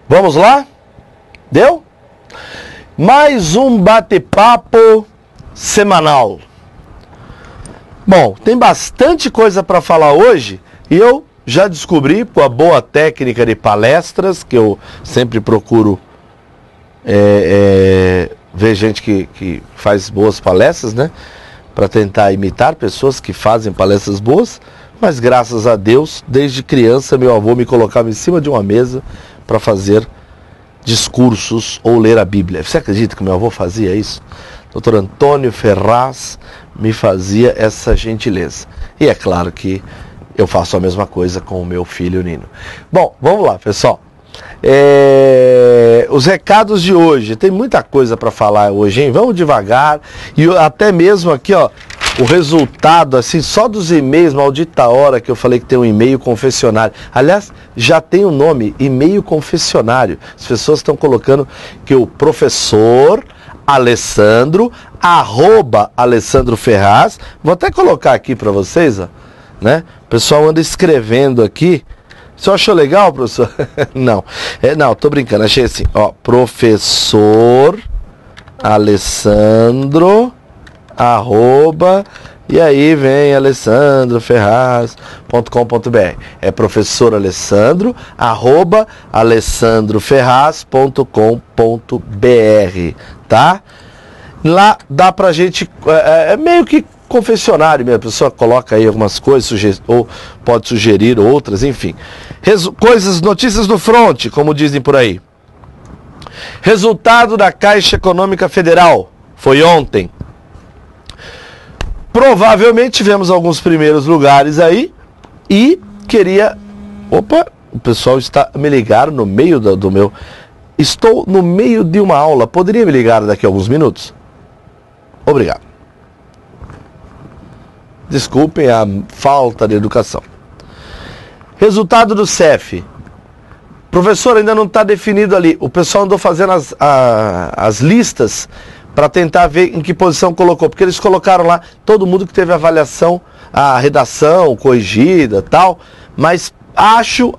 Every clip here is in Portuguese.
Vamos lá? Deu? Mais um bate-papo semanal. Bom, tem bastante coisa para falar hoje e eu já descobri, com a boa técnica de palestras, que eu sempre procuro ver gente que faz boas palestras, né? Para tentar imitar pessoas que fazem palestras boas, mas graças a Deus, desde criança, meu avô me colocava em cima de uma mesa para fazer discursos ou ler a Bíblia. Você acredita que meu avô fazia isso? Dr. Antônio Ferraz me fazia essa gentileza. E é claro que eu faço a mesma coisa com o meu filho Nino. Bom, vamos lá, pessoal. Os recados de hoje. Tem muita coisa para falar hoje, hein? Vamos devagar. E até mesmo aqui, ó, o resultado, assim, só dos e-mails, maldita hora que eu falei que tem um e-mail confessionário. Aliás, já tem o nome, e-mail confessionário. As pessoas estão colocando que o professor Alessandro, @Alessandro Ferraz. Vou até colocar aqui para vocês, ó, né? O pessoal anda escrevendo aqui. Você achou legal, professor? Não. Não, tô brincando. Achei assim, ó, professor Alessandro, e aí vem alessandroferraz.com.br. É professor Alessandro, alessandroferraz.com.br, tá? Lá dá pra gente, meio que confessionário mesmo, a pessoa coloca aí algumas coisas, ou pode sugerir outras, enfim. Notícias do front, como dizem por aí. Resultado da Caixa Econômica Federal, foi ontem. Provavelmente tivemos alguns primeiros lugares aí e queria... Opa, o pessoal está me ligando no meio do meu... Estou no meio de uma aula, poderia me ligar daqui a alguns minutos? Obrigado. Desculpem a falta de educação. Resultado do CEF. Professor, ainda não está definido ali. O pessoal andou fazendo as listas para tentar ver em que posição colocou. Porque eles colocaram lá todo mundo que teve avaliação, a redação corrigida e tal. Mas acho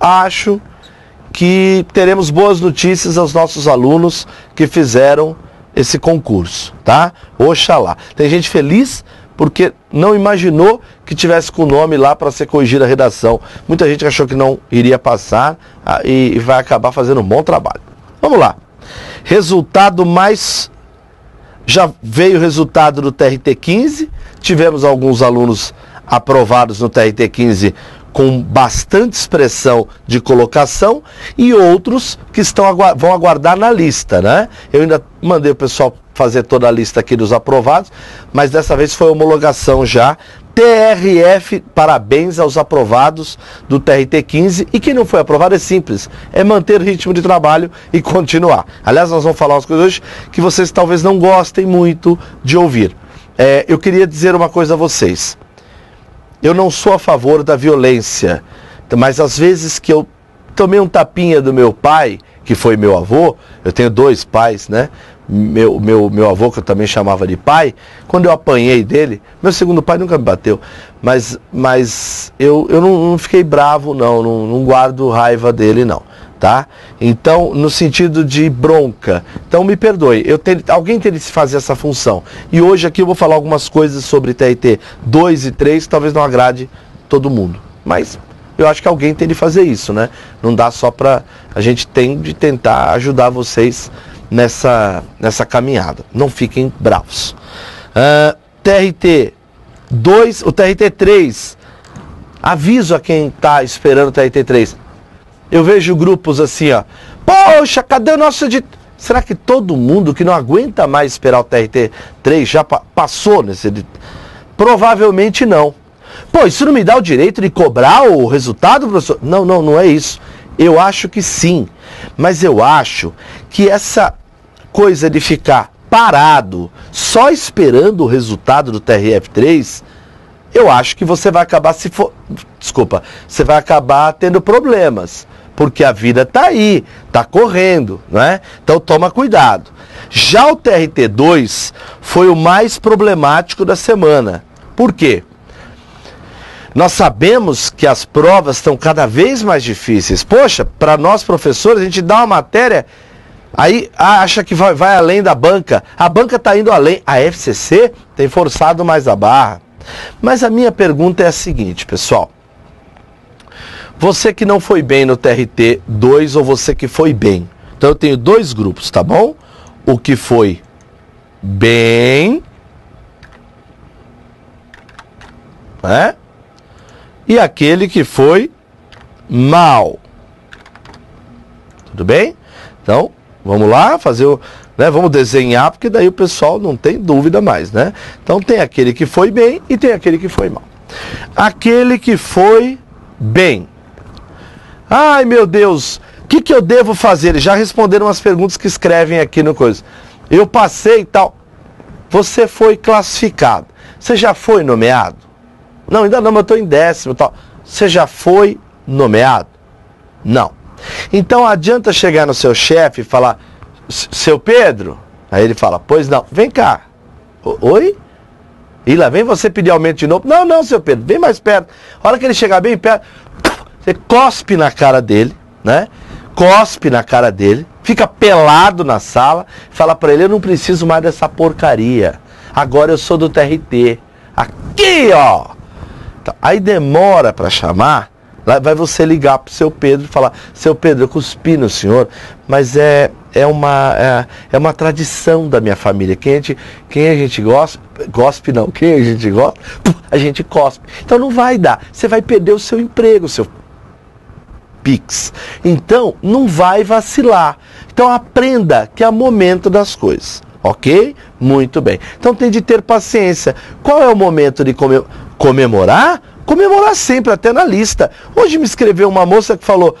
que teremos boas notícias aos nossos alunos que fizeram esse concurso, tá? Oxalá. Tem gente feliz porque não imaginou que tivesse com o nome lá para ser corrigida a redação. Muita gente achou que não iria passar e vai acabar fazendo um bom trabalho. Vamos lá. Resultado mais... Já veio o resultado do TRT-15. Tivemos alguns alunos aprovados no TRT-15 com bastante expressão de colocação e outros que vão aguardar na lista, né? Eu ainda mandei o pessoal fazer toda a lista aqui dos aprovados, mas dessa vez foi homologação já. TRF, parabéns aos aprovados do TRT-15, e quem não foi aprovado é simples, é manter o ritmo de trabalho e continuar. Aliás, nós vamos falar umas coisas hoje que vocês talvez não gostem muito de ouvir. Eu queria dizer uma coisa a vocês. Eu não sou a favor da violência, mas às vezes que eu tomei um tapinha do meu pai, que foi meu avô, eu tenho dois pais, né? Meu avô, que eu também chamava de pai, quando eu apanhei dele, meu segundo pai nunca me bateu, mas eu não fiquei bravo, não guardo raiva dele, não, tá? Então, no sentido de bronca, então me perdoe, alguém tem de se fazer essa função. E hoje aqui eu vou falar algumas coisas sobre TRT 2 e 3, que talvez não agrade todo mundo, mas eu acho que alguém tem de fazer isso, né? Não dá só pra... A gente tem de tentar ajudar vocês nessa caminhada. Não fiquem bravos. TRT 2, o TRT 3. Aviso a quem está esperando o TRT 3. Eu vejo grupos assim, ó. Poxa, cadê o nosso editor? Será que todo mundo que não aguenta mais esperar o TRT 3 já passou nesse editor? Provavelmente não. Pô, isso não me dá o direito de cobrar o resultado, professor? Não é isso. Eu acho que sim. Mas eu acho que essa coisa de ficar parado, só esperando o resultado do TRF3, eu acho que você vai acabar você vai acabar tendo problemas, porque a vida está aí, está correndo, né? Então toma cuidado. Já o TRT2 foi o mais problemático da semana. Por quê? Nós sabemos que as provas estão cada vez mais difíceis. Poxa, para nós professores, a gente dá uma matéria, aí acha que vai além da banca. A banca está indo além. A FCC tem forçado mais a barra. Mas a minha pergunta é a seguinte, pessoal. Você que não foi bem no TRT 2 ou você que foi bem. Então eu tenho dois grupos, tá bom? O que foi bem, né? E aquele que foi mal. Tudo bem? Então, vamos lá fazer o... Né, vamos desenhar, porque daí o pessoal não tem dúvida mais, né? Então tem aquele que foi bem e tem aquele que foi mal. Aquele que foi bem. Ai, meu Deus, o que eu devo fazer? Eles já responderam as perguntas que escrevem aqui no coisa. Eu passei e tal. Você foi classificado. Você já foi nomeado? Não, ainda não, mas eu estou em 10º e tal. Você já foi nomeado? Não. Então adianta chegar no seu chefe e falar, seu Pedro? Aí ele fala, pois não, vem cá. Oi? E lá vem você pedir aumento de novo? Não, não, seu Pedro, vem mais perto. A hora que ele chegar bem perto, você cospe na cara dele, né? Cospe na cara dele, fica pelado na sala, fala pra ele, eu não preciso mais dessa porcaria. Agora eu sou do TRT. Aqui, ó. Então, aí demora pra chamar, vai você ligar pro seu Pedro e falar, seu Pedro, eu cuspi no senhor, mas é uma tradição da minha família. Quem a gente gosta, quem a gente gosta, a gente cospe. Então não vai dar, você vai perder o seu emprego, seu Pix. Então não vai vacilar. Então aprenda que é o momento das coisas, ok? Muito bem. Então tem de ter paciência. Qual é o momento de comemorar? Comemorar sempre, até na lista. Hoje me escreveu uma moça que falou,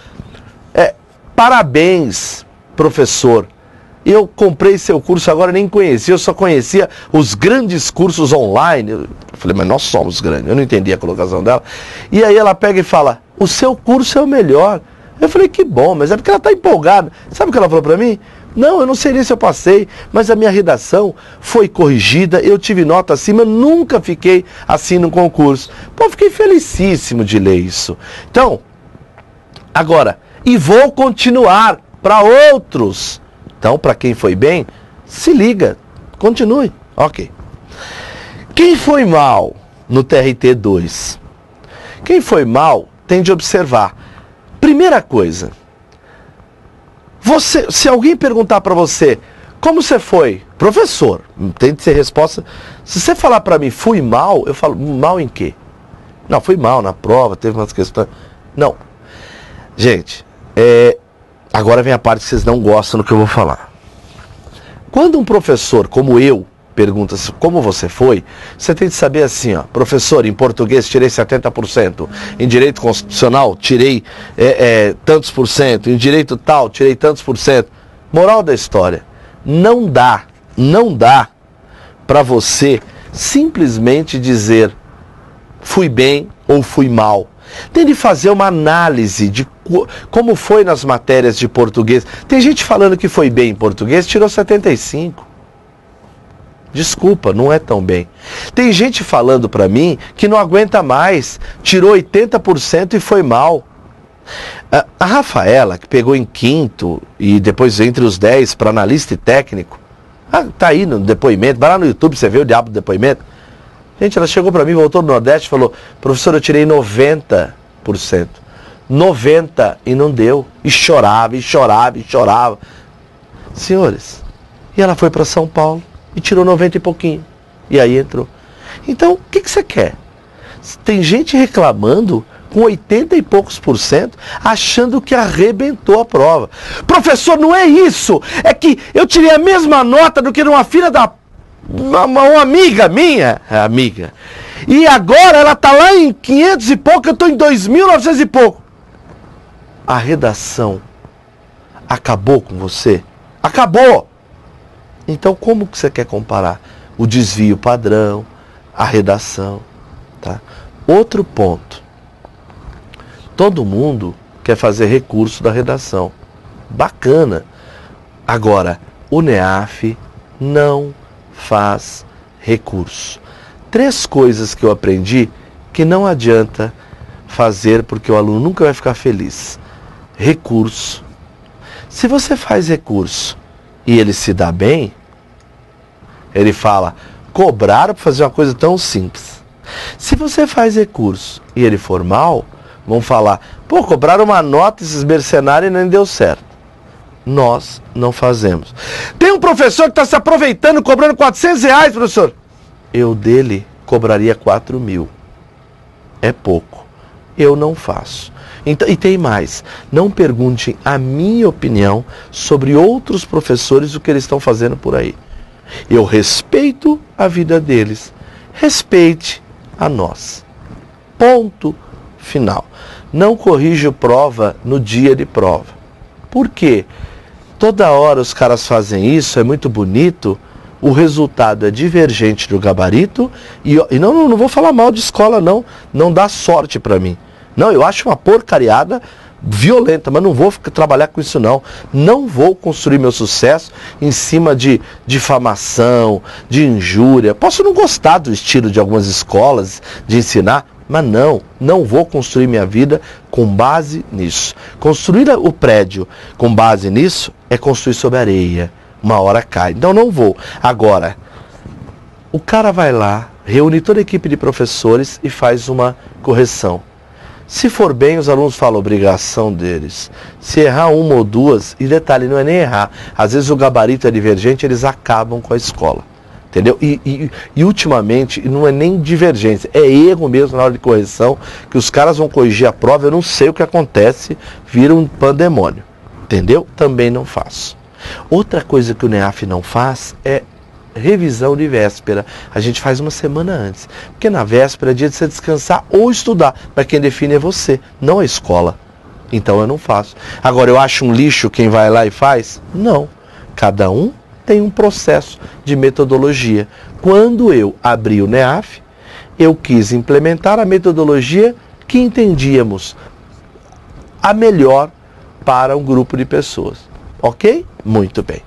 parabéns, professor. Eu comprei seu curso, agora nem conhecia, eu só conhecia os grandes cursos online. Eu falei, mas nós somos grandes. Eu não entendi a colocação dela. E aí ela pega e fala, o seu curso é o melhor. Eu falei, que bom, mas é porque ela está empolgada. Sabe o que ela falou para mim? Não, eu não sei nem se eu passei, mas a minha redação foi corrigida, eu tive nota acima, eu nunca fiquei assim no concurso. Pô, fiquei felicíssimo de ler isso. Então, agora, e vou continuar para outros. Então, para quem foi bem, se liga, continue. Ok. Quem foi mal no TRT 2? Quem foi mal tem de observar. Primeira coisa, se alguém perguntar para você, como você foi? Professor, tem de ser resposta. Se você falar para mim, fui mal, eu falo, mal em quê? Não, fui mal na prova, teve umas questões. Não. Gente, agora vem a parte que vocês não gostam do que eu vou falar. Quando um professor como eu pergunta como você foi, você tem de saber assim, ó, professor, em português tirei 70%, em direito constitucional tirei tantos por cento, em direito tal tirei tantos por cento. Moral da história, não dá para você simplesmente dizer fui bem ou fui mal. Tem de fazer uma análise de como foi nas matérias de português. Tem gente falando que foi bem em português, tirou 75%. Desculpa, não é tão bem. Tem gente falando para mim que não aguenta mais, tirou 80% e foi mal. A Rafaela, que pegou em 5º e depois entre os 10 para analista e técnico, tá aí no depoimento, vai lá no YouTube, você vê o diabo do depoimento. Gente, ela chegou para mim, voltou do Nordeste e falou, professor, eu tirei 90%. 90% e não deu. E chorava, e chorava, e chorava. Senhores, e ela foi para São Paulo e tirou 90 e pouquinho. E aí entrou. Então, o que você quer? Tem gente reclamando com 80 e poucos %, achando que arrebentou a prova. Professor, não é isso. É que eu tirei a mesma nota do que uma filha da... Uma amiga minha. Amiga. E agora ela está lá em 500 e pouco, eu estou em 2.900 e pouco. A redação acabou com você? Acabou! Então como que você quer comparar o desvio padrão, a redação, tá? Outro ponto. Todo mundo quer fazer recurso da redação. Bacana. Agora, o NEAF não faz recurso. 3 coisas que eu aprendi que não adianta fazer porque o aluno nunca vai ficar feliz. Recurso. Se você faz recurso e ele se dá bem, ele fala, cobraram para fazer uma coisa tão simples. Se você faz recurso e ele for mal, vão falar, pô, cobraram uma nota esses mercenários e nem deu certo. Nós não fazemos. Tem um professor que está se aproveitando, cobrando R$400, professor. Eu dele cobraria 4.000. É pouco. Eu não faço. Então, e tem mais. Não perguntem a minha opinião sobre outros professores, o que eles estão fazendo por aí. Eu respeito a vida deles. Respeite a nós. Ponto final. Não corrijo prova no dia de prova. Por quê? Toda hora os caras fazem isso, é muito bonito, o resultado é divergente do gabarito, e não vou falar mal de escola não dá sorte para mim. Não, eu acho uma porcariada violenta, mas não vou trabalhar com isso não vou construir meu sucesso em cima de difamação, de injúria. Posso não gostar do estilo de algumas escolas de ensinar, mas não vou construir minha vida com base nisso. Construir o prédio com base nisso é construir sobre areia. Uma hora cai. Então não vou. Agora, o cara vai lá, reúne toda a equipe de professores e faz uma correção. Se for bem, os alunos falam obrigação deles. Se errar uma ou duas, e detalhe, não é nem errar. Às vezes o gabarito é divergente, eles acabam com a escola. Entendeu? E ultimamente não é nem divergência, é erro mesmo na hora de correção, que os caras vão corrigir a prova, eu não sei o que acontece, vira um pandemônio. Entendeu? Também não faço. Outra coisa que o NEAF não faz é revisão de véspera. A gente faz uma semana antes. Porque na véspera é dia de você descansar ou estudar. Mas quem define é você, não a escola. Então eu não faço. Agora, eu acho um lixo quem vai lá e faz? Não. Cada um tem um processo de metodologia. Quando eu abri o NEAF, eu quis implementar a metodologia que entendíamos a melhor para um grupo de pessoas. Ok? Muito bem.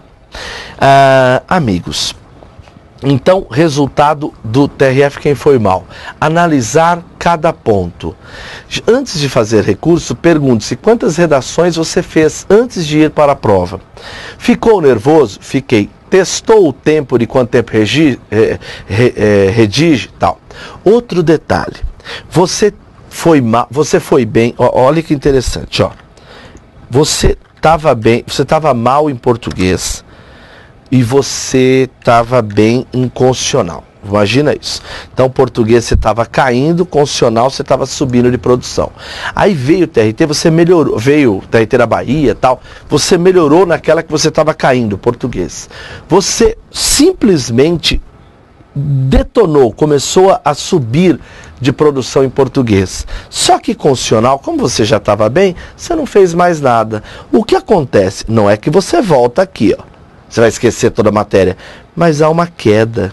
Amigos, então, resultado do TRF, quem foi mal? Analisar cada ponto. Antes de fazer recurso, pergunte-se quantas redações você fez antes de ir para a prova. Ficou nervoso? Fiquei. Testou o tempo de quanto tempo redige? Tal. Outro detalhe. Você foi mal, você foi bem. Olha que interessante. Ó. Você estava bem, você estava mal em português. E você estava bem em constitucional. Imagina isso. Então, português você estava caindo, constitucional você estava subindo de produção. Aí veio o TRT, você melhorou, veio o TRT da Bahia e tal, você melhorou naquela que você estava caindo, português. Você simplesmente detonou, começou a subir de produção em português. Só que constitucional, como você já estava bem, você não fez mais nada. O que acontece? Não é que você volta aqui, ó. Você vai esquecer toda a matéria. Mas há uma queda.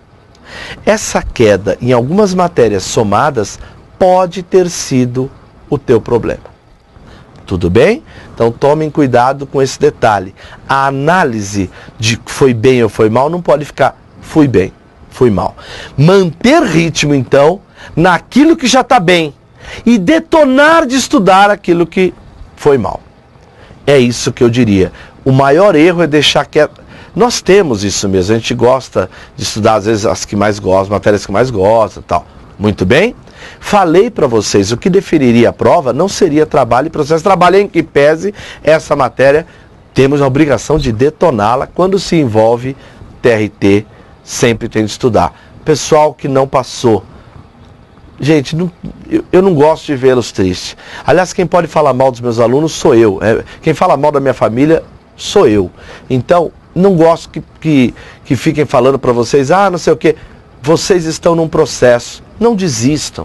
Essa queda, em algumas matérias somadas, pode ter sido o teu problema. Tudo bem? Então tomem cuidado com esse detalhe. A análise de foi bem ou foi mal não pode ficar fui bem, fui mal. Manter ritmo, então, naquilo que já está bem. E detonar de estudar aquilo que foi mal. É isso que eu diria. O maior erro é deixar quieto. Nós temos isso mesmo, a gente gosta de estudar, às vezes, as que mais gostam, matérias que mais gostam e tal. Muito bem? Falei para vocês, o que definiria a prova não seria trabalho e processo. Trabalho em que pese essa matéria, temos a obrigação de detoná-la. Quando se envolve TRT, sempre tem de estudar. Pessoal que não passou. Gente, eu não gosto de vê-los tristes. Aliás, quem pode falar mal dos meus alunos sou eu. Quem fala mal da minha família sou eu. Então, não gosto que fiquem falando para vocês, não sei o quê. Vocês estão num processo. Não desistam.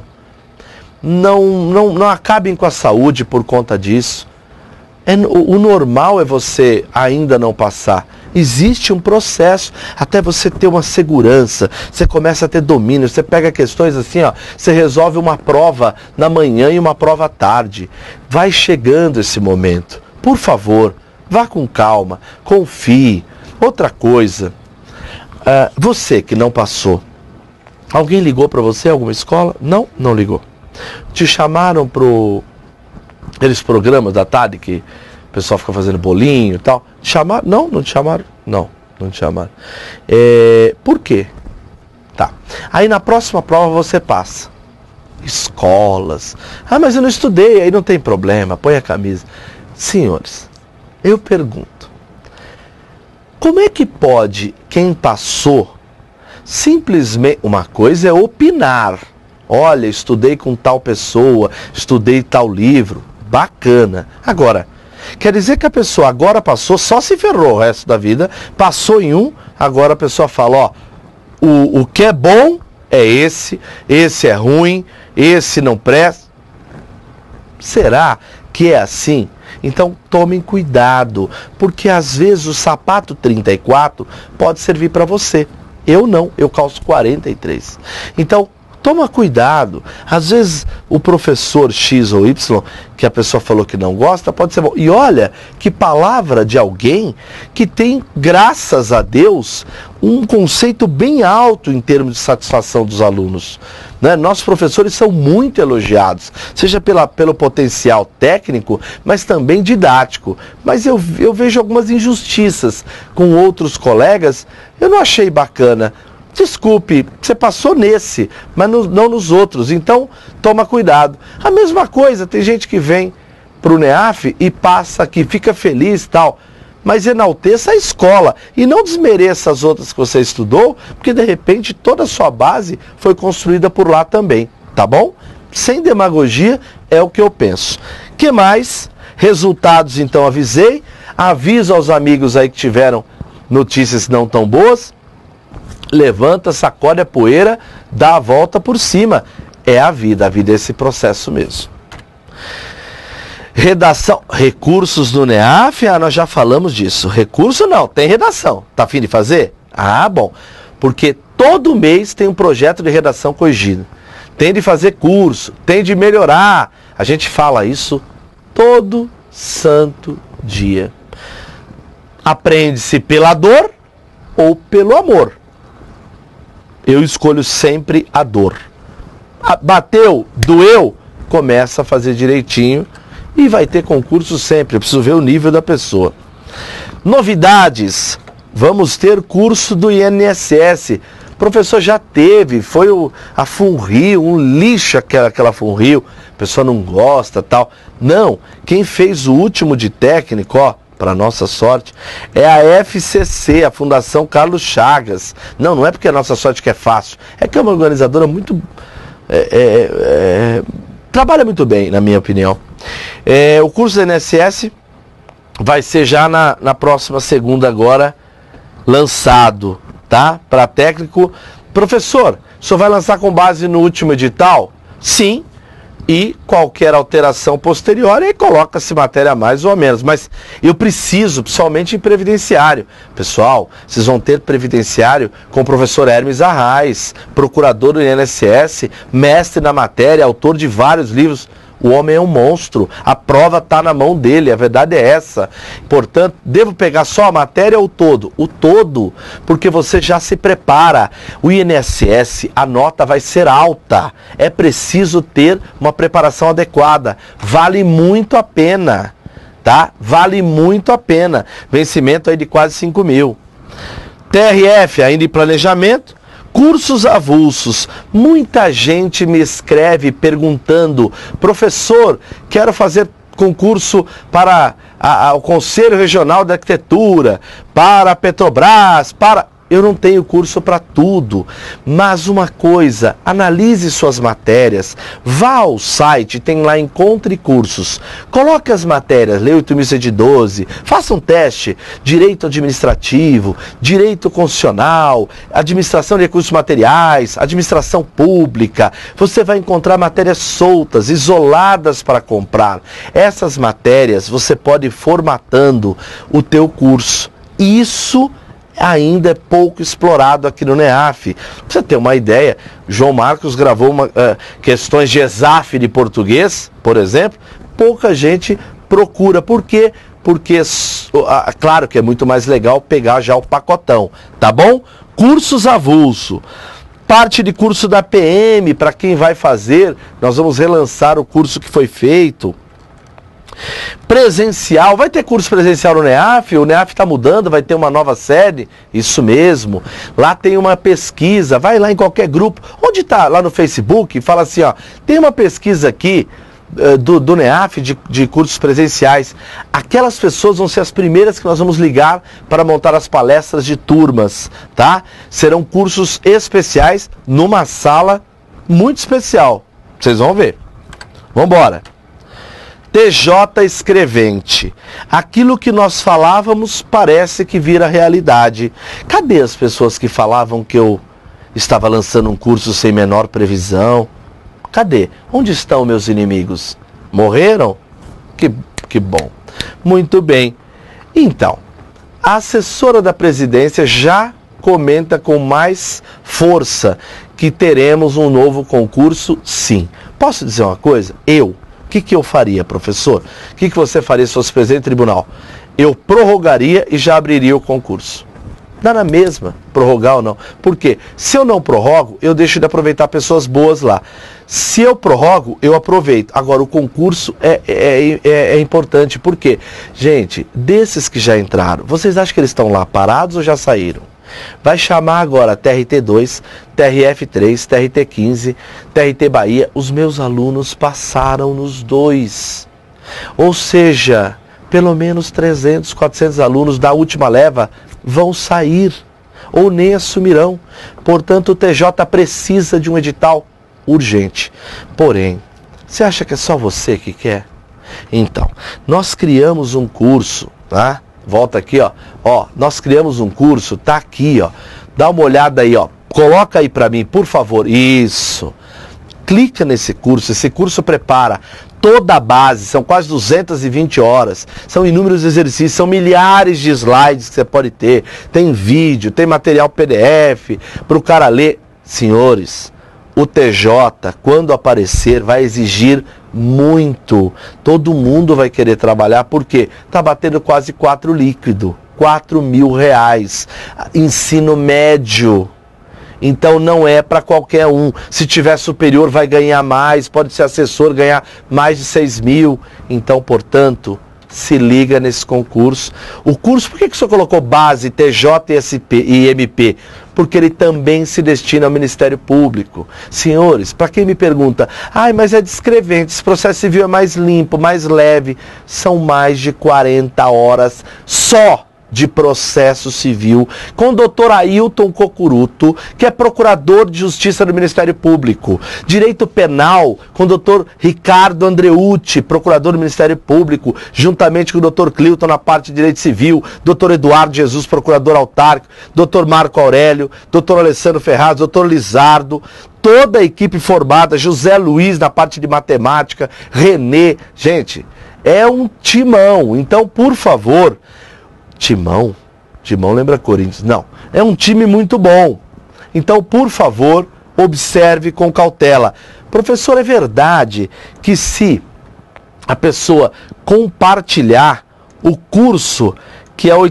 Não acabem com a saúde por conta disso. O normal é você ainda não passar. Existe um processo até você ter uma segurança, você começa a ter domínio, você pega questões assim, ó, você resolve uma prova na manhã e uma prova à tarde. Vai chegando esse momento. Por favor, vá com calma, confie. Outra coisa, você que não passou, Alguém ligou para você, alguma escola? Não, não ligou. Te chamaram para aqueles programas da tarde que o pessoal fica fazendo bolinho e tal? Te chamaram? Não, não te chamaram? Não, não te chamaram. Por quê? Tá. Aí na próxima prova você passa. Escolas. Ah, mas eu não estudei, aí não tem problema, põe a camisa. Senhores, eu pergunto, como é que pode quem passou simplesmente... Uma coisa é opinar. Olha, estudei com tal pessoa, estudei tal livro. Bacana. Agora, quer dizer que a pessoa agora passou, só se ferrou o resto da vida, passou em um, agora a pessoa fala, ó, o que é bom é esse é ruim, esse não presta. Será que é assim? Então tomem cuidado, porque às vezes o sapato 34 pode servir para você. Eu não, eu calço 43. Então, toma cuidado. Às vezes o professor X ou Y, que a pessoa falou que não gosta, pode ser bom. E olha que palavra de alguém que tem, graças a Deus, um conceito bem alto em termos de satisfação dos alunos. Né? Nossos professores são muito elogiados, seja pelo potencial técnico, mas também didático. Mas eu vejo algumas injustiças com outros colegas, eu não achei bacana. Desculpe, você passou nesse, mas não nos outros, então toma cuidado. A mesma coisa, tem gente que vem para o NEAF e passa aqui, fica feliz e tal, mas enalteça a escola e não desmereça as outras que você estudou, porque de repente toda a sua base foi construída por lá também, tá bom? Sem demagogia é o que eu penso. Que mais? Resultados, então, avisei. Aviso aos amigos aí que tiveram notícias não tão boas. Levanta, sacode a poeira, dá a volta por cima. É a vida é esse processo mesmo. Redação, recursos do NEAF, nós já falamos disso. Recurso não, tem redação. Tá a fim de fazer? Ah, bom. Porque todo mês tem um projeto de redação corrigida. Tem de fazer curso, tem de melhorar. A gente fala isso todo santo dia. Aprende-se pela dor ou pelo amor. Eu escolho sempre a dor. Bateu, doeu, começa a fazer direitinho e vai ter concurso sempre. Eu preciso ver o nível da pessoa. Novidades. Vamos ter curso do INSS. O professor já teve, foi a FUNRIO, um lixo aquela FUNRIO. A pessoa não gosta, tal. Não, quem fez o último de técnico, ó, para nossa sorte, é a FCC, a Fundação Carlos Chagas. Não é porque a nossa sorte que é fácil, é que é uma organizadora muito... trabalha muito bem, na minha opinião. O curso do INSS vai ser já na próxima segunda agora, lançado, tá? Para técnico. Professor, o senhor vai lançar com base no último edital? Sim. E qualquer alteração posterior, aí coloca-se matéria a mais ou a menos. Mas eu preciso, principalmente em previdenciário. Pessoal, vocês vão ter previdenciário com o professor Hermes Arraes, procurador do INSS, mestre na matéria, autor de vários livros. O homem é um monstro, a prova está na mão dele, a verdade é essa. Portanto, devo pegar só a matéria ou o todo? O todo, porque você já se prepara. O INSS, a nota vai ser alta. É preciso ter uma preparação adequada. Vale muito a pena, tá? Vale muito a pena. Vencimento aí de quase 5 mil. TRF, ainda em planejamento. Cursos avulsos. Muita gente me escreve perguntando: professor, quero fazer concurso para o Conselho Regional de Arquitetura, para a Petrobras, para... Eu não tenho curso para tudo, mas uma coisa, analise suas matérias, vá ao site, tem lá Encontre Cursos, coloque as matérias, lê 8.112, faça um teste, direito administrativo, direito constitucional, administração de recursos materiais, administração pública, você vai encontrar matérias soltas, isoladas para comprar. Essas matérias você pode ir formatando o teu curso. Isso ainda é pouco explorado aqui no NEAF. Pra você ter uma ideia, João Marcos gravou questões de ESAF de português, por exemplo, pouca gente procura. Por quê? Porque, claro que é muito mais legal pegar já o pacotão, tá bom? Cursos avulso. parte de curso da PM, para quem vai fazer, nós vamos relançar o curso que foi feito. Presencial, vai ter curso presencial no NEAF, o NEAF está mudando, vai ter uma nova sede, isso mesmo. Lá tem uma pesquisa, vai lá em qualquer grupo, onde está? Lá no Facebook, fala assim, ó, tem uma pesquisa aqui do NEAF de cursos presenciais. Aquelas pessoas vão ser as primeiras que nós vamos ligar para montar as palestras de turmas, tá? Serão cursos especiais numa sala muito especial, vocês vão ver. Vamos embora. TJ Escrevente. Aquilo que nós falávamos parece que vira realidade. Cadê as pessoas que falavam que eu estava lançando um curso sem menor previsão? Cadê? Onde estão meus inimigos? Morreram? Que bom. Muito bem. Então, a assessora da presidência já comenta com mais força que teremos um novo concurso, sim. Posso dizer uma coisa? O que eu faria, professor? O que você faria se fosse presidente do tribunal? Eu prorrogaria e já abriria o concurso. Dá na mesma, prorrogar ou não. Por quê? Se eu não prorrogo, eu deixo de aproveitar pessoas boas lá. Se eu prorrogo, eu aproveito. Agora, o concurso é importante. Por quê? Gente, desses que já entraram, vocês acham que eles estão lá parados ou já saíram? Vai chamar agora TRT2, TRF3, TRT15, TRT Bahia. Os meus alunos passaram nos dois. Ou seja, pelo menos 300, 400 alunos da última leva vão sair ou nem assumirão. Portanto, o TJ precisa de um edital urgente. Porém, você acha que é só você que quer? Então, nós criamos um curso, tá? Volta aqui, ó. Ó, nós criamos um curso, tá aqui, ó. Dá uma olhada aí, ó. Coloca aí para mim, por favor. Isso. Clica nesse curso. Esse curso prepara toda a base. São quase 220 horas. São inúmeros exercícios. São milhares de slides que você pode ter. Tem vídeo, tem material PDF para o cara ler. Senhores, o TJ, quando aparecer, vai exigir muito. Todo mundo vai querer trabalhar, porque está batendo quase 4 líquido, R$4.000. Ensino médio. Então não é para qualquer um. Se tiver superior vai ganhar mais, pode ser assessor, ganhar mais de 6.000. Então, portanto, se liga nesse concurso. O curso, por que o senhor colocou base, TJ, SP e MP? Porque ele também se destina ao Ministério Público. Senhores, para quem me pergunta, mas é de escrevente, esse processo civil é mais limpo, mais leve. São mais de 40 horas só de processo civil, com o doutor Ailton Cocuruto, que é procurador de justiça do Ministério Público. Direito penal, com o doutor Ricardo Andreucci, procurador do Ministério Público, juntamente com o doutor Clilton na parte de direito civil, doutor Eduardo Jesus, procurador autárquico, doutor Marco Aurélio, doutor Alessandro Ferraz, doutor Lizardo, toda a equipe formada, José Luiz na parte de matemática, Renê. Gente, é um timão. Então, por favor, Timão lembra Corinthians? Não, é um time muito bom. Então, por favor, observe com cautela. Professor, é verdade que se a pessoa compartilhar o curso, que é R$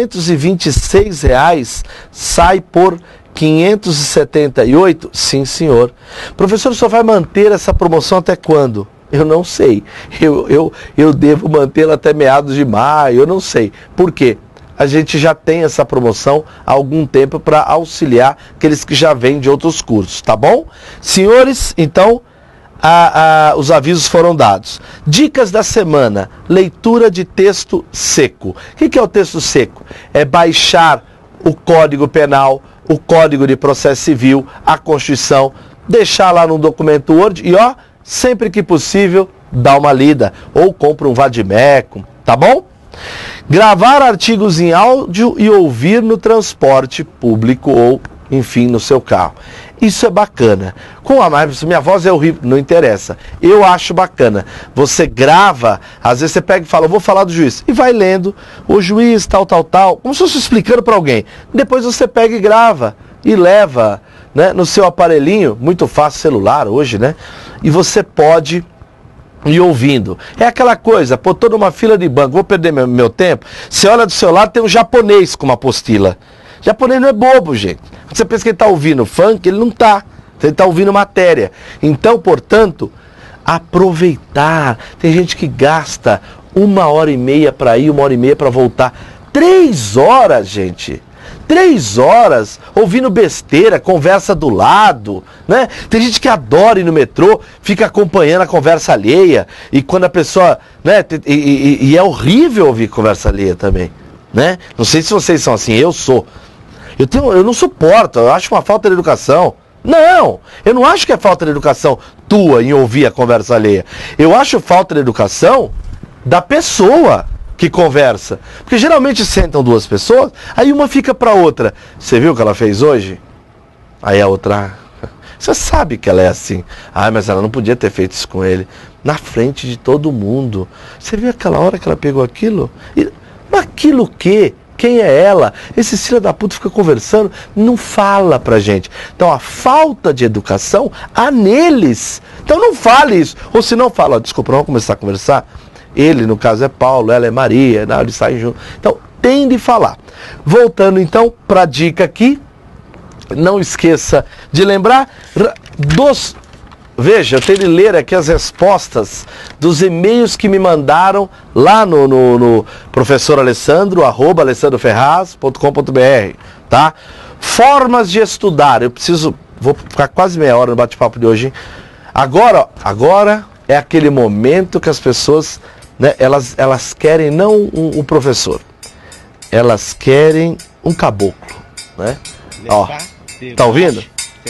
826, sai por R$ 578? Sim, senhor. Professor, o senhor vai manter essa promoção até quando? Eu não sei. Eu devo mantê-la até meados de maio, eu não sei. Por quê? A gente já tem essa promoção há algum tempo para auxiliar aqueles que já vêm de outros cursos, tá bom? Senhores, então, os avisos foram dados. Dicas da semana: leitura de texto seco. O que é o texto seco? É baixar o Código Penal, o Código de Processo Civil, a Constituição, deixar lá no documento Word e, ó, sempre que possível, dá uma lida. Ou compra um Vadimeco, tá bom? Gravar artigos em áudio e ouvir no transporte público ou, enfim, no seu carro. Isso é bacana. Com a minha voz é horrível, não interessa. Eu acho bacana. Você grava, às vezes você pega e fala, eu vou falar do juiz. E vai lendo, o juiz, tal, como se fosse explicando para alguém. Depois você pega e grava e leva, né, no seu aparelhinho, muito fácil, celular hoje, né? E você pode ir ouvindo. É aquela coisa, pô, tô numa fila de banco, vou perder meu tempo. Você olha do seu lado, tem um japonês com uma apostila. Japonês não é bobo, gente. Você pensa que ele está ouvindo funk, ele não está. Ele está ouvindo matéria. Então, portanto, aproveitar. Tem gente que gasta 1h30 para ir, 1h30 para voltar. 3 horas, gente. 3 horas ouvindo besteira, conversa do lado, né? Tem gente que adora ir no metrô, fica acompanhando a conversa alheia. E quando a pessoa, né? E é horrível ouvir conversa alheia também, né? Não sei se vocês são assim, eu sou. Eu não suporto, eu acho uma falta de educação. Não, eu não acho que é falta de educação tua em ouvir a conversa alheia. Eu acho falta de educação da pessoa que conversa. Porque geralmente sentam 2 pessoas, aí uma fica para outra. Você viu o que ela fez hoje? Aí a outra... Você sabe que ela é assim. Ah, mas ela não podia ter feito isso com ele. Na frente de todo mundo. Você viu aquela hora que ela pegou aquilo? Mas aquilo o quê? Quem é ela? Esse filho da puta fica conversando, não fala pra gente. Então a falta de educação há neles. Então não fale isso. Ou se não fala, desculpa, vamos começar a conversar. Ele, no caso, é Paulo, ela é Maria, né? Eles saem juntos. Então tem de falar. Voltando então pra dica aqui. Não esqueça de lembrar dos... Veja, eu tenho de ler aqui as respostas dos e-mails que me mandaram lá no professor Alessandro, @alessandroferraz.com.br, tá? Formas de estudar. Vou ficar quase meia hora no bate-papo de hoje, hein? Agora é aquele momento que as pessoas, né, elas querem não um professor, elas querem um caboclo, né? Ó, tá ouvindo?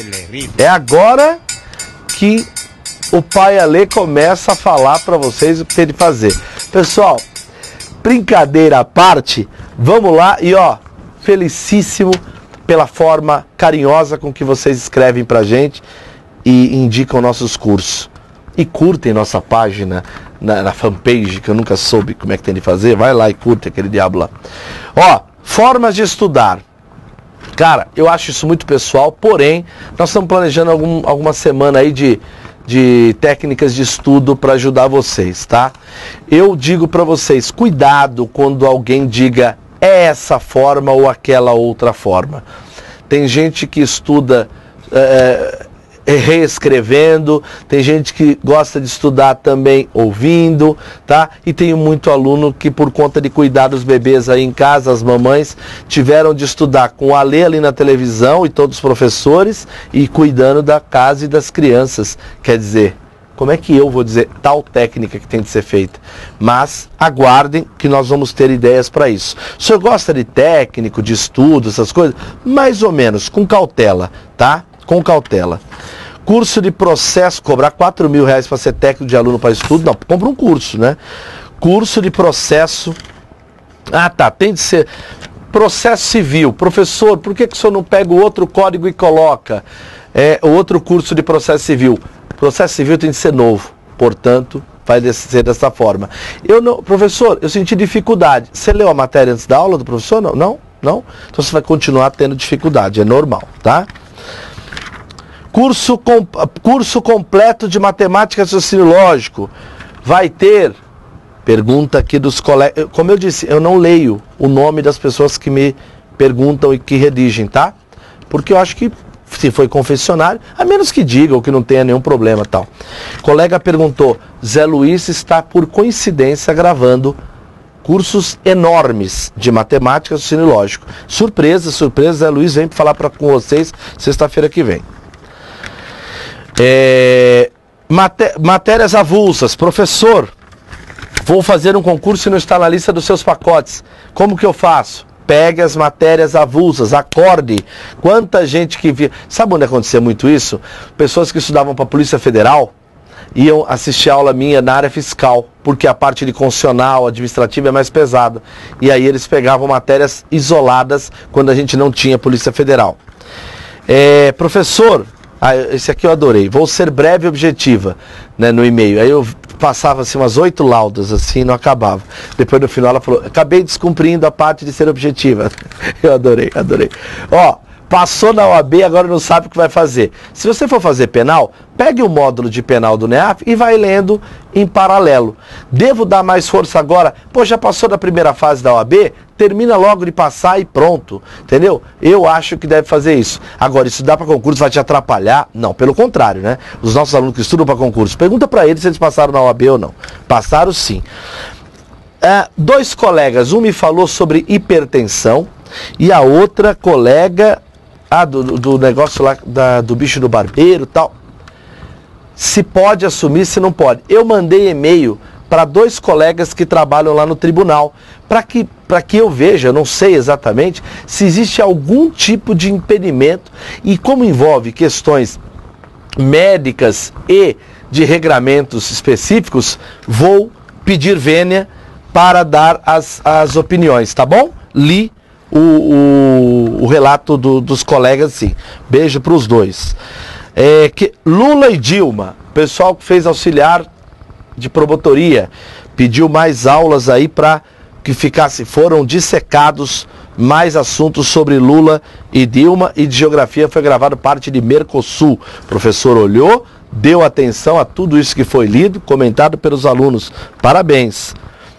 É agora que o pai Alê começa a falar para vocês o que tem de fazer. Pessoal, brincadeira à parte, vamos lá e ó, felicíssimo pela forma carinhosa com que vocês escrevem pra gente e indicam nossos cursos. E curtem nossa página na fanpage, que eu nunca soube como é que tem de fazer. Vai lá e curte aquele diabo lá. Ó, formas de estudar. Cara, eu acho isso muito pessoal, porém, nós estamos planejando alguma semana aí de técnicas de estudo para ajudar vocês, tá? Eu digo para vocês, cuidado quando alguém diga é essa forma ou aquela outra forma. Tem gente que estuda reescrevendo, tem gente que gosta de estudar também ouvindo, tá? E tem muito aluno que por conta de cuidar dos bebês aí em casa, as mamães tiveram de estudar com o Alê ali na televisão e todos os professores e cuidando da casa e das crianças. Quer dizer, como é que eu vou dizer tal técnica que tem de ser feita? Mas aguardem que nós vamos ter ideias para isso. O senhor gosta de técnico, de estudo, essas coisas? Mais ou menos, com cautela, tá? Com cautela. Curso de processo, cobrar R$4.000 para ser técnico de aluno para estudo? Não, compra um curso, né? Curso de processo. Ah, tá, tem de ser processo civil. Professor, por que o senhor não pega o outro código e coloca o outro curso de processo civil? Processo civil tem de ser novo, portanto, vai ser dessa forma. Professor, eu senti dificuldade. Você leu a matéria antes da aula do professor? Não? Não? Não? Então você vai continuar tendo dificuldade, é normal, tá? Curso completo de matemática e raciocínio lógico. Vai ter, pergunta aqui dos colegas. Como eu disse, eu não leio o nome das pessoas que me perguntam e que redigem, tá? Porque eu acho que se foi confessionário, a menos que diga ou que não tenha nenhum problema tal. Colega perguntou, Zé Luiz está por coincidência gravando cursos enormes de matemática e raciocínio lógico. Surpresa, surpresa, Zé Luiz vem para falar com vocês sexta-feira que vem. Matérias avulsas. Professor, vou fazer um concurso e não está na lista dos seus pacotes. Como que eu faço? Pegue as matérias avulsas, acorde. Quanta gente que via... Sabe onde acontecia muito isso? Pessoas que estudavam para a Polícia Federal iam assistir aula minha na área fiscal, porque a parte de constitucional, administrativa é mais pesada. E aí eles pegavam matérias isoladas quando a gente não tinha Polícia Federal. Professor... esse aqui eu adorei. Vou ser breve e objetiva, né, no e-mail. Aí eu passava assim umas 8 laudas, assim, não acabava. Depois no final ela falou, acabei descumprindo a parte de ser objetiva. Eu adorei. Ó, Passou na OAB, agora não sabe o que vai fazer. Se você for fazer penal, pegue o módulo de penal do NEAF e vai lendo em paralelo. Devo dar mais força agora? Pô, já passou da primeira fase da OAB? Termina logo de passar e pronto. Entendeu? Eu acho que deve fazer isso. Agora, isso dá para concurso, vai te atrapalhar? Não, pelo contrário, né? Os nossos alunos que estudam para concurso, pergunta para eles se eles passaram na OAB ou não. Passaram sim. Dois colegas, um me falou sobre hipertensão e a outra colega... do negócio lá, do bicho do barbeiro e tal. Se pode assumir, se não pode. Eu mandei e-mail para dois colegas que trabalham lá no tribunal, para que eu veja, eu não sei exatamente, se existe algum tipo de impedimento, e como envolve questões médicas e de regramentos específicos, vou pedir vênia para dar as opiniões, tá bom? Li o relato dos colegas, sim. Beijo para os dois. Lula e Dilma, pessoal que fez auxiliar de promotoria, pediu mais aulas aí para que foram dissecados mais assuntos sobre Lula e Dilma, e de geografia foi gravado parte de Mercosul. O professor olhou, deu atenção a tudo isso que foi lido, comentado pelos alunos. Parabéns.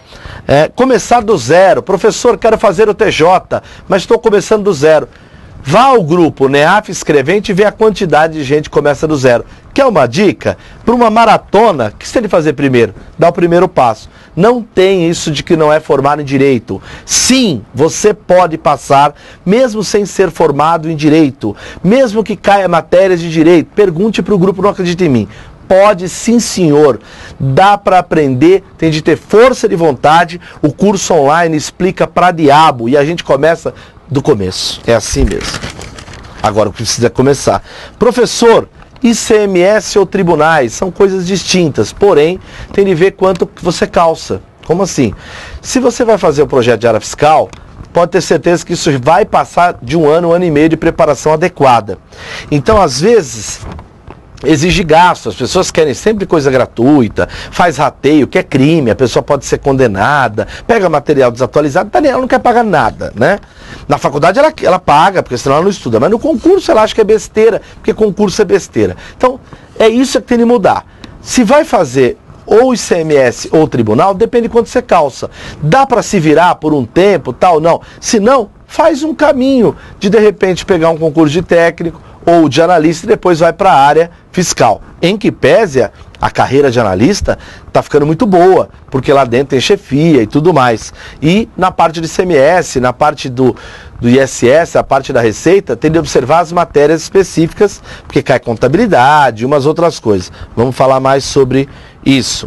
Começar do zero. Professor, quero fazer o TJ, mas estou começando do zero. Vá ao grupo NEAF Escrevente e vê a quantidade de gente que começa do zero. Quer uma dica? Para uma maratona, o que você tem que fazer primeiro? Dá o primeiro passo. Não tem isso de que não é formado em direito. Sim, você pode passar, mesmo sem ser formado em direito. Mesmo que caia matérias de direito. Pergunte para o grupo, não acredita em mim. Pode sim, senhor. Dá para aprender, tem de ter força de vontade. O curso online explica pra diabo e a gente começa do começo. É assim mesmo. Agora precisa começar. Professor, ICMS ou tribunais são coisas distintas, porém tem de ver quanto você calça. Como assim? Se você vai fazer o projeto de área fiscal, pode ter certeza que isso vai passar de um ano e meio de preparação adequada. Então, às vezes, exige gasto, as pessoas querem sempre coisa gratuita, faz rateio, que é crime, a pessoa pode ser condenada, pega material desatualizado, ela não quer pagar nada, né? Na faculdade ela paga, porque senão ela não estuda, mas no concurso ela acha que é besteira, porque concurso é besteira. Então, é isso que tem de mudar. Se vai fazer ou ICMS ou tribunal, depende de quanto você calça. Dá para se virar por um tempo, tal, não. Se não, faz um caminho de repente pegar um concurso de técnico ou de analista e depois vai para a área fiscal. Em que pese a carreira de analista está ficando muito boa, porque lá dentro tem chefia e tudo mais. E na parte de ICMS, na parte do ISS, a parte da Receita, tem de observar as matérias específicas, porque cai contabilidade e umas outras coisas. Vamos falar mais sobre isso.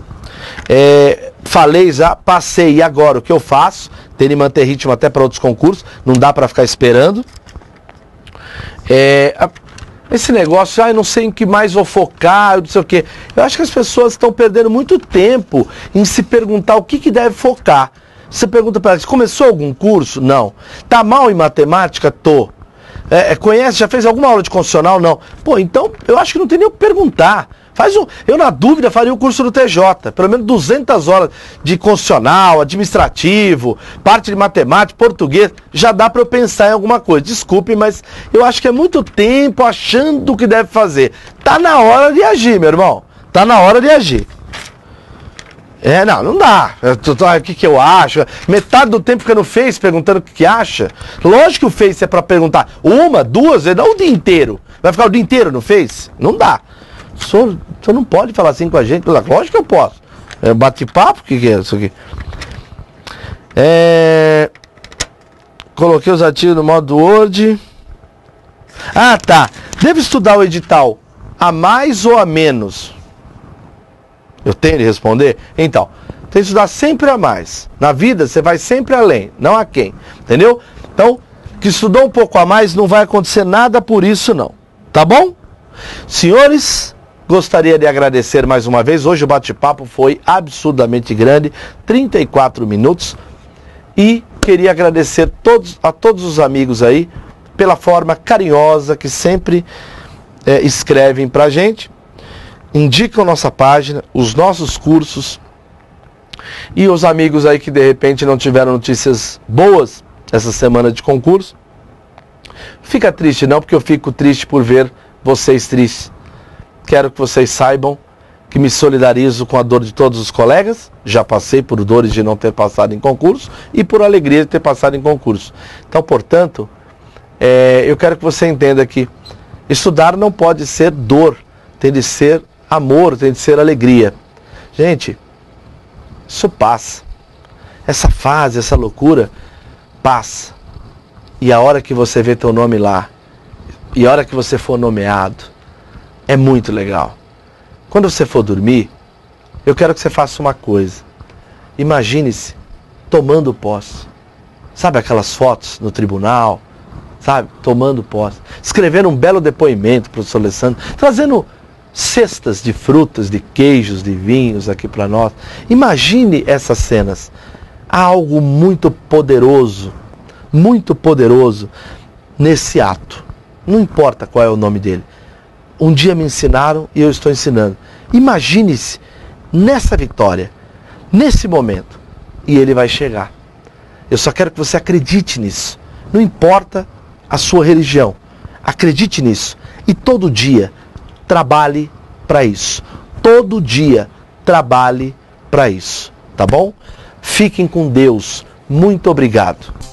Falei já, passei, e agora o que eu faço? Tem de manter ritmo até para outros concursos, não dá para ficar esperando. Esse negócio, eu não sei em que mais vou focar, eu não sei o quê. Eu acho que as pessoas estão perdendo muito tempo em se perguntar o que deve focar. Você pergunta para elas, começou algum curso? Não. Tá mal em matemática? Tô. Conhece, já fez alguma aula de constitucional? Não. Pô, então eu acho que não tem nem o que perguntar. Eu, na dúvida, faria o curso do TJ. Pelo menos 200 horas de constitucional, administrativo, parte de matemática, português. Já dá para eu pensar em alguma coisa. Desculpe, mas eu acho que é muito tempo achando o que deve fazer. Tá na hora de agir, meu irmão. Tá na hora de agir. Não dá. O que eu acho? Metade do tempo fica no Face perguntando o que acha. Lógico que o Face é para perguntar uma, duas vezes, não o dia inteiro. Vai ficar o dia inteiro no Face? Não dá. O senhor não pode falar assim com a gente. Lógico que eu posso. Bate-papo? O que é isso aqui? Coloquei os artigos no modo Word. Ah, tá. Devo estudar o edital a mais ou a menos? Eu tenho de responder? Então, tem que estudar sempre a mais. Na vida, você vai sempre além, não a quem. Entendeu? Então, que estudou um pouco a mais, não vai acontecer nada por isso, não. Tá bom? Senhores, gostaria de agradecer mais uma vez. Hoje o bate-papo foi absurdamente grande, 34 minutos. E queria agradecer a todos os amigos aí pela forma carinhosa que sempre escrevem pra gente. Indicam nossa página, os nossos cursos. E os amigos aí que de repente não tiveram notícias boas essa semana de concurso. Fica triste não, porque eu fico triste por ver vocês tristes. Quero que vocês saibam que me solidarizo com a dor de todos os colegas. Já passei por dores de não ter passado em concurso e por alegria de ter passado em concurso. Então, portanto, eu quero que você entenda que estudar não pode ser dor, tem de ser amor, tem de ser alegria. Gente, isso passa. Essa fase, essa loucura, passa. E a hora que você vê teu nome lá, e a hora que você for nomeado, é muito legal. Quando você for dormir, eu quero que você faça uma coisa. Imagine-se tomando posse. Sabe aquelas fotos no tribunal? Sabe? Tomando posse. Escrevendo um belo depoimento, professor Alessandro, trazendo cestas de frutas, de queijos, de vinhos aqui para nós. Imagine essas cenas. Há algo muito poderoso nesse ato. Não importa qual é o nome dele. Um dia me ensinaram e eu estou ensinando. Imagine-se nessa vitória, nesse momento, e ele vai chegar. Eu só quero que você acredite nisso. Não importa a sua religião. Acredite nisso. E todo dia trabalhe para isso. Todo dia trabalhe para isso. Tá bom? Fiquem com Deus. Muito obrigado.